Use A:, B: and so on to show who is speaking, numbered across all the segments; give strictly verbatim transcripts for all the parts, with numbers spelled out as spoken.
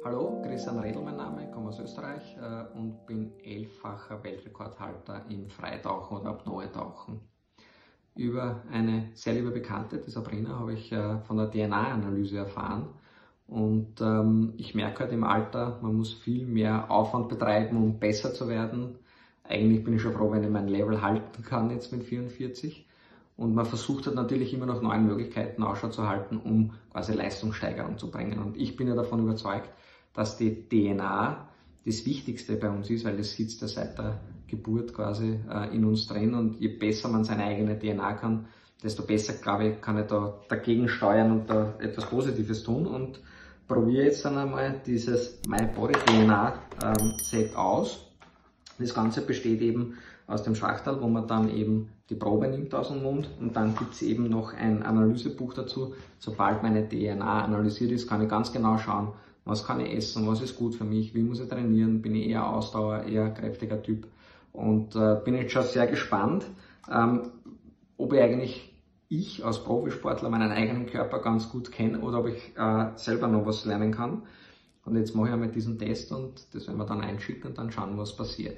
A: Hallo, Christian Redl mein Name, ich komme aus Österreich äh, und bin elffacher Weltrekordhalter im Freitauchen oder Apnoe-Tauchen. Über eine sehr liebe Bekannte, die Sabrina, habe ich äh, von der D N A-Analyse erfahren. Und ähm, ich merke halt im Alter, man muss viel mehr Aufwand betreiben, um besser zu werden. Eigentlich bin ich schon froh, wenn ich mein Level halten kann jetzt mit vierundvierzig. Und man versucht halt natürlich immer nach neuen Möglichkeiten Ausschau zu halten, um quasi Leistungssteigerung zu bringen. Und ich bin ja davon überzeugt, dass die D N A das Wichtigste bei uns ist, weil das sitzt ja seit der Geburt quasi äh, in uns drin. Und je besser man seine eigene D N A kann, desto besser, glaube ich, kann ich da dagegen steuern und da etwas Positives tun. Und probiere jetzt dann einmal dieses My Body D N A ähm, Set aus. Das Ganze besteht eben aus dem Schachtel, wo man dann eben die Probe nimmt aus dem Mund, und dann gibt es eben noch ein Analysebuch dazu. Sobald meine D N A analysiert ist, kann ich ganz genau schauen, was kann ich essen, was ist gut für mich, wie muss ich trainieren, bin ich eher Ausdauer, eher kräftiger Typ, und äh, bin jetzt schon sehr gespannt, ähm, ob ich eigentlich ich als Profisportler meinen eigenen Körper ganz gut kenne oder ob ich äh, selber noch was lernen kann. Und jetzt mache ich einmal diesen Test und das werden wir dann einschicken und dann schauen, was passiert.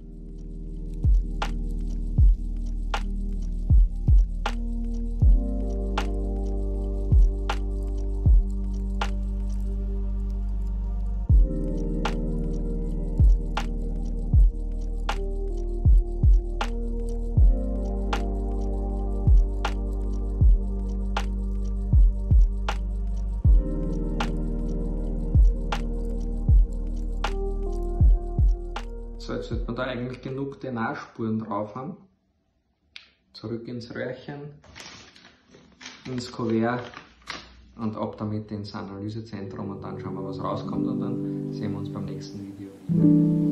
A: So, jetzt sollte man da eigentlich genug D N A-Spuren drauf haben. Zurück ins Röhrchen, ins Kuvert und ab damit ins Analysezentrum, und dann schauen wir, was rauskommt, und dann sehen wir uns beim nächsten Video wieder.